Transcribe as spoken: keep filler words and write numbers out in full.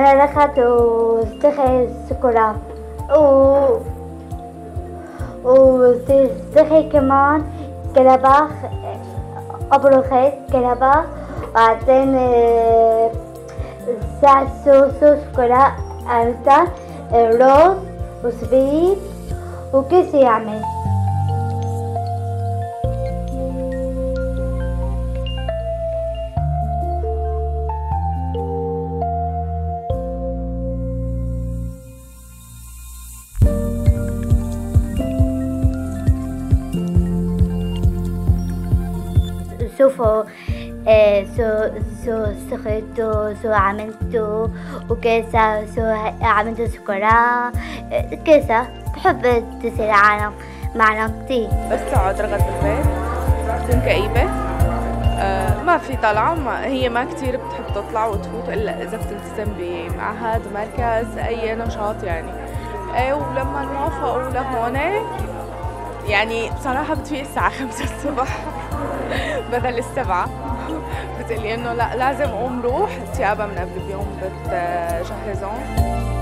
رخت وسخي سكرة و وسخي كمان كلباخ أبرخت كلباخ بعدين ساسو سكرة عملتها رز وزبيب وكيس يعمل. شوفوا سو سو سخيتو سو عملتو وكيسة سو عملتو سكرة كيسة بحب تصير عالم معنا كتير. بس تقعد رغد بالبيت تكون كئيبة آه ما في طلعة ما هي ما كتير بتحب تطلع وتفوت إلا إذا بتلتزم بمعهد مركز أي نشاط يعني. ايه ولما نوافقوا لهون يعني بصراحة بتفيق الساعة خمسة الصبح بدل السبعة. بتقلي إنه لا لازم أقوم روح تيابها من قبل بيوم بتجهزهم.